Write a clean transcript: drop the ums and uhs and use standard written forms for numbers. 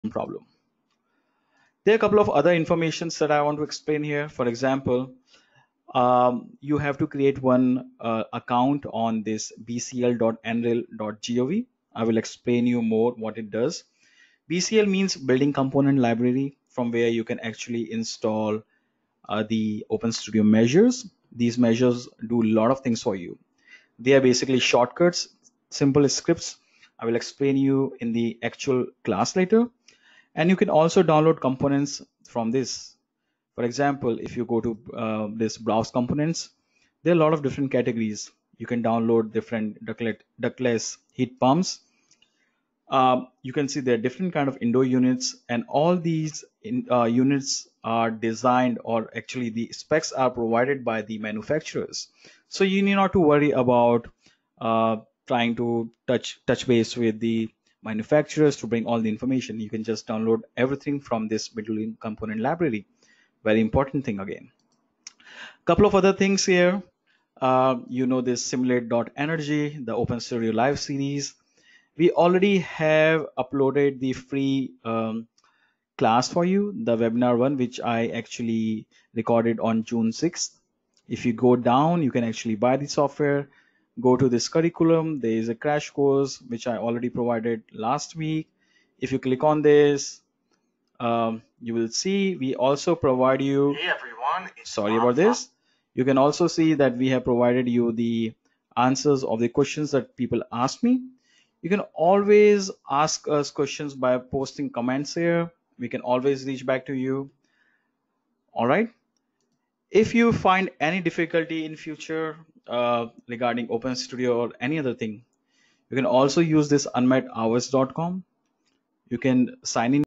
problem. There are a couple of other informations that I want to explain here. For example, you have to create one account on this bcl.nrel.gov. I will explain you more what it does. BCL means building component library, from where you can actually install the OpenStudio measures. These measures do a lot of things for you. They are basically shortcuts, simple scripts. I will explain you in the actual class later. And you can also download components from this. For example, if you go to this browse components, there are a lot of different categories. You can download different ductless heat pumps. You can see there are different kind of indoor units, and all these units are designed, or actually the specs are provided by the manufacturers. So you need not to worry about trying to touch base with the manufacturers to bring all the information. You can just download everything from this built-in component library. Very important thing again. Couple of other things here. This simulate.energy, the OpenStudio live series. We already have uploaded the free class for you, the webinar one, which I actually recorded on June 6th. If you go down, you can actually buy the software. Go to this curriculum. There is a crash course which I already provided last week. If you click on this, you will see we also provide you. Hey everyone, sorry about this. You can also see that we have provided you the answers of the questions that people ask me. You can always ask us questions by posting comments here. We can always reach back to you. All right. If you find any difficulty in future regarding OpenStudio or any other thing, you can also use this unmethours.com. You can sign in